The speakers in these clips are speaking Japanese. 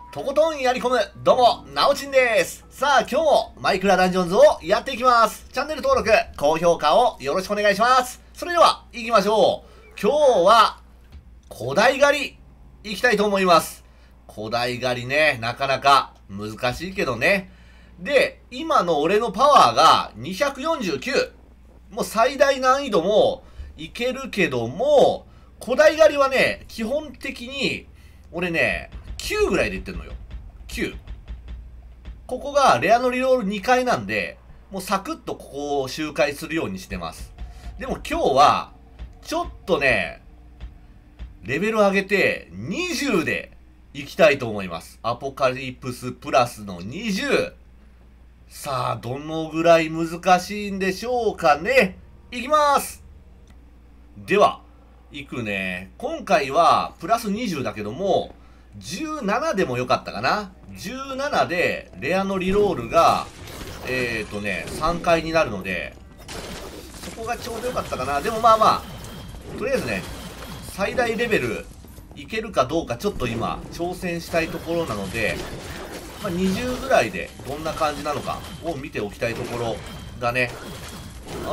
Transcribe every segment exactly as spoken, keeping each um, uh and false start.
とことんやり込む、どうも、なおちんです。さあ、今日もマイクラダンジョンズをやっていきます。チャンネル登録、高評価をよろしくお願いします。それでは、行きましょう。今日は、古代狩り、行きたいと思います。古代狩りね、なかなか難しいけどね。で、今の俺のパワーがにひゃくよんじゅうきゅう。もう最大難易度もいけるけども、古代狩りはね、基本的に、俺ね、きゅうぐらいでいってるのよ。きゅう。ここがレアのリロールにかいなんで、もうサクッとここを周回するようにしてます。でも今日は、ちょっとね、レベル上げてにじゅうでいきたいと思います。アポカリプスプラスのにじゅう。さあ、どのぐらい難しいんでしょうかね。いきます。では、いくね。今回はプラスにじゅうだけども、じゅうななでもよかったかな。じゅうななでレアのリロールが、えーとね、さんかいになるので、そこがちょうどよかったかな。でもまあまあ、とりあえずね、最大レベルいけるかどうかちょっと今、挑戦したいところなので、まあ、にじゅうぐらいでどんな感じなのかを見ておきたいところだね。うん、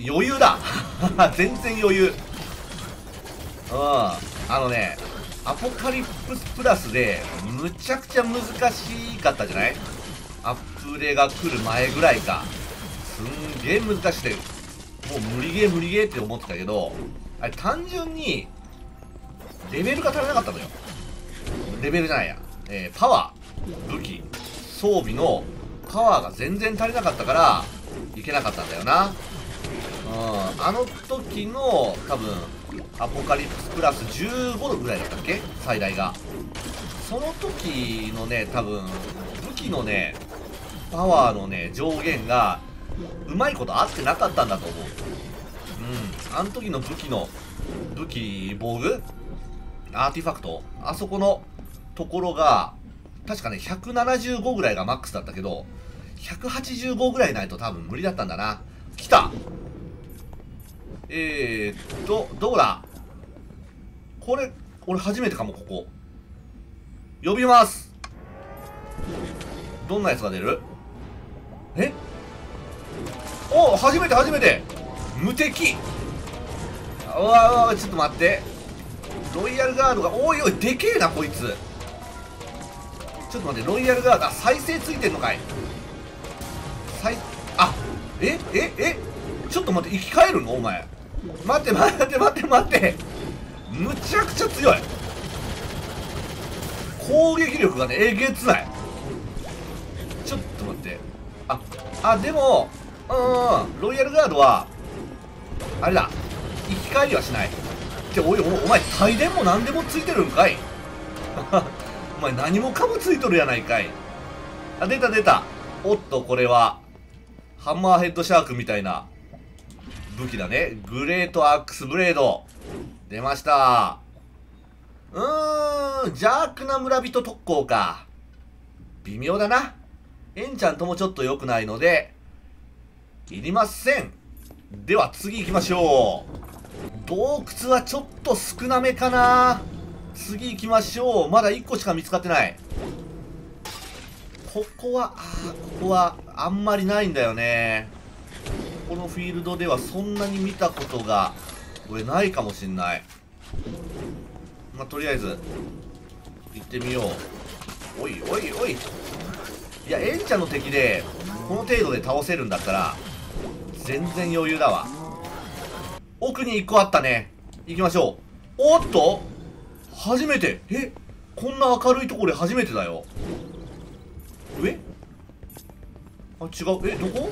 余裕だ全然余裕。うん、あのね、アポカリプスプラスでむちゃくちゃ難しかったじゃない？アップデが来る前ぐらいか。すんげえ難しくて、もう無理ゲー無理ゲーって思ってたけど、あれ単純にレベルが足りなかったのよ。レベルじゃないや、えー、パワー、武器、装備のパワーが全然足りなかったからいけなかったんだよな。うん、あの時の多分アポカリプスプラスじゅうごどぐらいだったっけ、最大が。その時のね、多分武器のねパワーのね上限がうまいこと合ってなかったんだと思う。うん、あの時の武器の武器防具アーティファクト、あそこのところが確かねひゃくななじゅうごぐらいがマックスだったけど、ひゃくはちじゅうごぐらいないと多分無理だったんだな。来た。えーっとどうだこれ、俺初めてかも。ここ呼びます。どんなやつが出る？えお、初めて初めて無敵。うわうわ、ちょっと待って、ロイヤルガードが、おいおいでけえなこいつ。ちょっと待って、ロイヤルガード、あ、再生ついてんのかい。再あえええちょっと待って、生き返るのお前。待って待って待って待って、むちゃくちゃ強い。攻撃力がねえげつない。ちょっと待って、ああでもうん、ロイヤルガードはあれだ、生き返りはしない。っておい お, お前帯電も何でもついてるんかいお前何もかもついとるやないかい。あ、出た出た。おっと、これはハンマーヘッドシャークみたいな武器だね。グレートアックスブレード出ました。うーん、邪悪な村人特攻か。微妙だな。エンチャントもちょっと良くないのでいりません。では次行きましょう。洞窟はちょっと少なめかな。次行きましょう。まだいっこしか見つかってない。ここはあーここはあんまりないんだよね。このフィールドではそんなに見たことが俺ないかもしんない。まあ、とりあえず行ってみよう。おいおいおい、いやエンチャの敵でこの程度で倒せるんだったら全然余裕だわ。奥にいっこあったね。行きましょう。おっと、初めて。え、こんな明るいところで初めてだよ。上あ、違う。え、どこ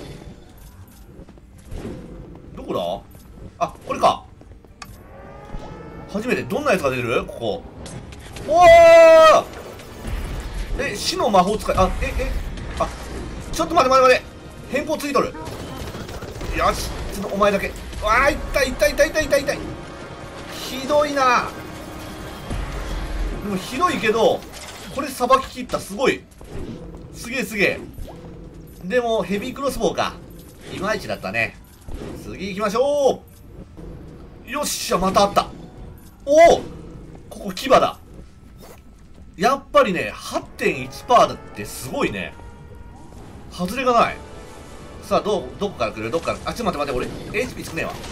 どこだ。あ、これか。初めて。どんなやつが出るここ。おー、え、死の魔法使い、あ、え、え、あ、ちょっと待って待って待って、変更ついとる。よし、ちょっとお前だけ。わあ、痛い痛い痛い痛い痛い痛い。ひどいな。でもひどいけどこれさばききった。すごい、すげえすげえ。でもヘビークロスボウか、いまいちだったね。次行きましょう。よっしゃ、またあった。おお、ここ牙だ。いやっぱりね、はってんいちパーセント だってすごいね。外れがない。さあ、ど、どこから来るどこから、あ、ちょっと待って待って、俺、エイチピー 少ねえわ。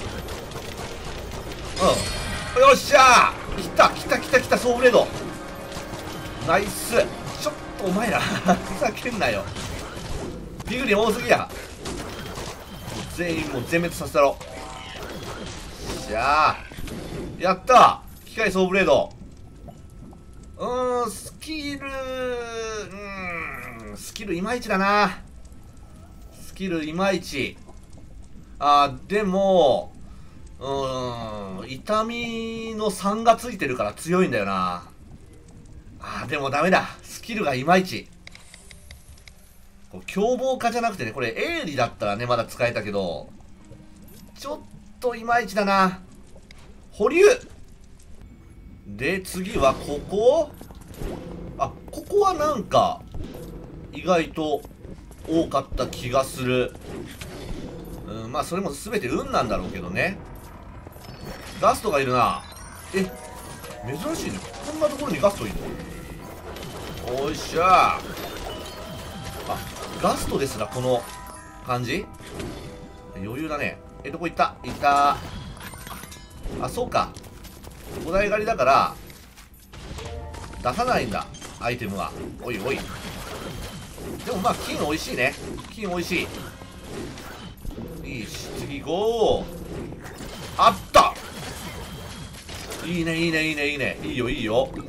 うん。よっしゃー来た来た来た来た、ソーブレード。ナイス。ちょっとお前ら、ふざけんなよ。ピグリン多すぎや。全員もう全滅させたろ。よっしゃー。やった機械ソーブレード。うーん、スキル、うーん、スキルいまいちだな。スキルいまいち。あー、でも、うーん、痛みのさんがついてるから強いんだよな。あー、でもダメだ。スキルがいまいち。こう凶暴化じゃなくてね、これ、鋭利だったらね、まだ使えたけど、ちょっといまいちだな。保留で、次はここあ、ここはなんか、意外と多かった気がする。うん、まあそれも全て運なんだろうけどね。ガストがいるな。え、珍しいね。こんなところにガストいるの？おいしゃー。あ、ガストですらこの感じ余裕だね。え、どこ行った行った。あ、そうか。お題狩りだから出さないんだ、アイテムは。おいおい。でもまあ金美味しいね。金美味しい。いいし、次行こう。あった。いいねいいねいいねいいね。いいよいいよ。うん、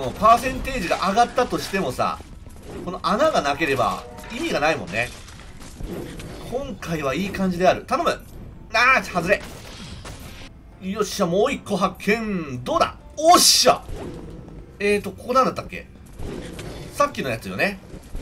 パーセンテージが上がったとしてもさ、この穴がなければ意味がないもんね。今回はいい感じである。頼む。あー、外れ。よっしゃ、もう一個発見。どうだ。おっしゃ。えーと、ここなんだったっけ。さっきのやつよね。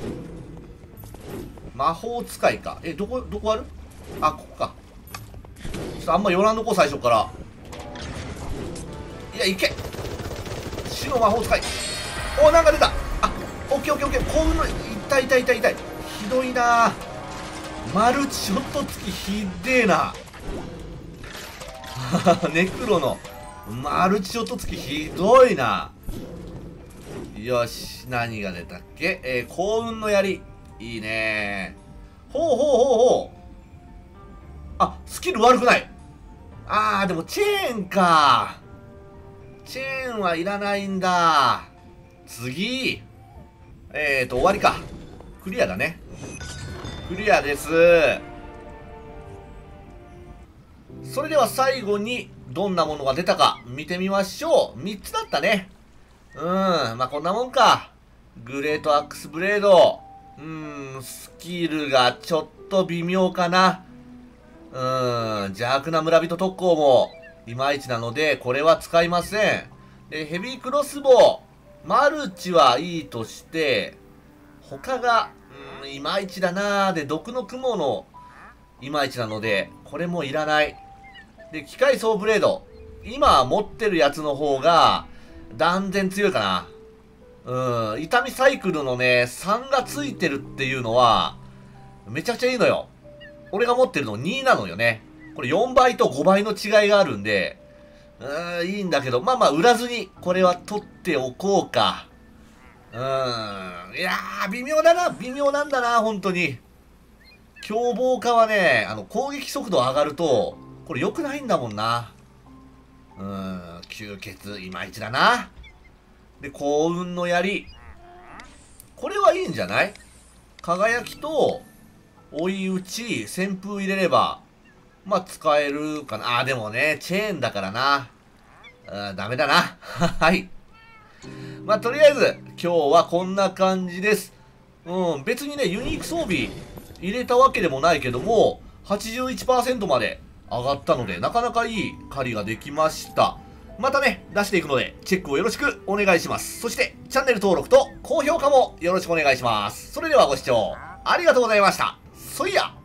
魔法使いか。え、どこ、どこある。あ、ここか。ちょっとあんま寄らんとこ、最初から。いや、いけ。死の魔法使い。お、なんか出た。あ、オッケーオッケーオッケー。幸運の、痛い痛い痛い痛い。ひどいな。マルチショット付きひでえな。ネクロのマルチショット付きひどいな。よし、何が出たっけ。えー、幸運の槍。いいね。ほうほうほうほう。あ、スキル悪くない。あー、でもチェーンか。チェーンはいらないんだ。次。えーと、終わりか。クリアだね。クリアです。それでは最後にどんなものが出たか見てみましょう。みっつだったね。うん、まあこんなもんか。グレートアックスブレード。うん、スキルがちょっと微妙かな。うん、邪悪な村人特攻もいまいちなので、これは使いません。で、ヘビークロスボウ。マルチはいいとして、他が、うん、いまいちだなー。で、毒の雲のいまいちなので、これもいらない。で、機械総ブレード。今持ってるやつの方が、断然強いかな。うん。痛みサイクルのね、さんがついてるっていうのは、めちゃくちゃいいのよ。俺が持ってるのになのよね。これよんばいとごばいの違いがあるんで、うーん、いいんだけど、まあまあ売らずに、これは取っておこうか。うーん。いやー、微妙だな。微妙なんだな、本当に。凶暴化はね、あの、攻撃速度上がると、これ良くないんだもんな。うーん、吸血いまいちだな。で、幸運の槍。これはいいんじゃない？輝きと、追い打ち、旋風入れれば、まあ、使えるかな。あー、でもね、チェーンだからな。うん、ダメだな。はい。まあ、とりあえず、今日はこんな感じです。うん、別にね、ユニーク装備入れたわけでもないけども、はちじゅういちパーセント まで上がったので、なかなかいい狩りができました。またね、出していくので、チェックをよろしくお願いします。そして、チャンネル登録と高評価もよろしくお願いします。それではご視聴ありがとうございました。そいや。